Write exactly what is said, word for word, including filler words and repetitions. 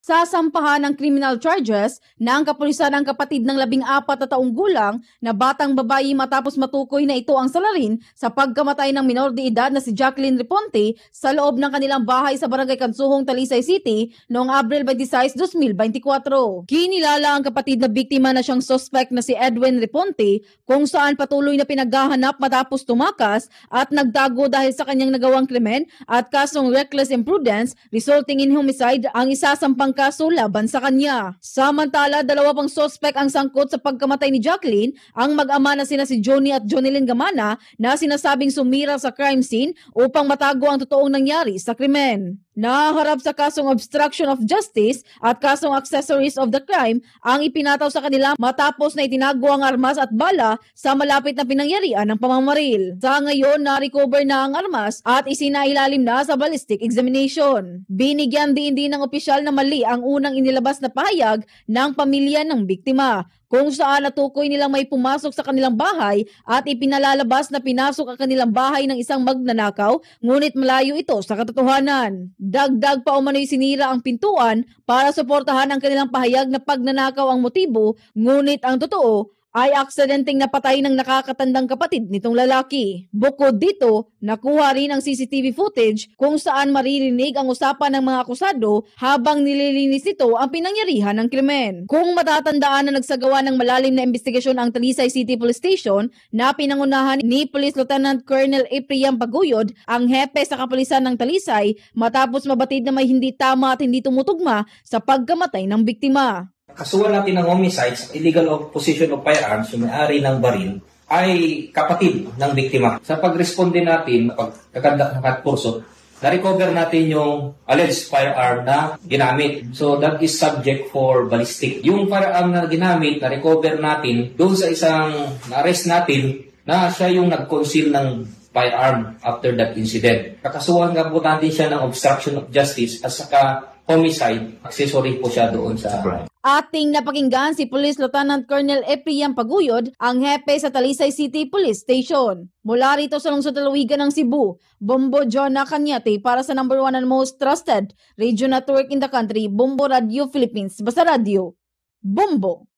Sasampahan ng criminal charges na ang kapulisan ng kapatid ng labing apat na taong gulang na batang babae matapos matukoy na ito ang salarin sa pagkamatay ng minor de edad na si Jacqueline Reponte sa loob ng kanilang bahay sa Barangay Kansuhong, Talisay City noong Abril twenty-six, two thousand twenty-four. Kinilala ang kapatid na biktima na siyang suspect na si Edwin Reponte kung saan patuloy na pinaghahanap matapos tumakas at nagtago dahil sa kanyang nagawang krimen at kasong reckless imprudence resulting in homicide ang isasampang kaso laban sa kanya. Samantala, dalawa pang suspect ang sangkot sa pagkamatay ni Jacqueline, ang mag-ama na sina si Johnny at Jonilyn Gamana na sinasabing sumira sa crime scene upang matago ang totoong nangyari sa krimen. Naharap sa kasong obstruction of justice at kasong accessories of the crime ang ipinataw sa kanila matapos na itinago ang armas at bala sa malapit na pinangyarihan ng pamamaril. Sa ngayon, na-recover na ang armas at isinailalim na sa ballistic examination. Binigyan din din ng opisyal na mali ang unang inilabas na pahayag ng pamilya ng biktima, kung saan natukoy nilang may pumasok sa kanilang bahay at ipinalalabas na pinasok ang kanilang bahay ng isang magnanakaw, ngunit malayo ito sa katotohanan. Dagdag pa umano'y sinira ang pintuan para suportahan ang kanilang pahayag na pagnanakaw ang motibo, ngunit ang totoo ay aksidenteng napatay ng nakakatandang kapatid nitong lalaki. Bukod dito, nakuha rin ang C C T V footage kung saan maririnig ang usapan ng mga akusado habang nililinis ito ang pinangyarihan ng krimen. Kung matatandaan na nagsagawa ng malalim na investigasyon ang Talisay City Police Station na pinangunahan ni Police Lieutenant Colonel Ephraim Paguyod, ang hepe sa kapulisan ng Talisay, matapos mabatid na may hindi tama at hindi tumutugma sa pagkamatay ng biktima. Kasuhan natin ng homicides, illegal possession of firearms, yung may-ari ng baril, ay kapatid ng biktima. Sa pag-responde natin, pagkakandak ng katpurso, na-recover natin yung alleged firearm na ginamit. So that is subject for ballistic. Yung firearm na ginamit, na-recover natin doon sa isang na-arrest natin na siya yung nag-conceal ng firearm after that incident. Kakasuhan nga po natin siya ng obstruction of justice at saka homicide, accessory po siya doon sa crime. Ating napakinggan si Police Lieutenant Colonel Ephraim Paguyod, ang hepe sa Talisay City Police Station. Mula rito sa lungsod Talawigan ng Cebu, Bombo Jonah Cañate para sa number one and most trusted radio network in the country, Bombo Radio Philippines. Basta Radio, Bombo!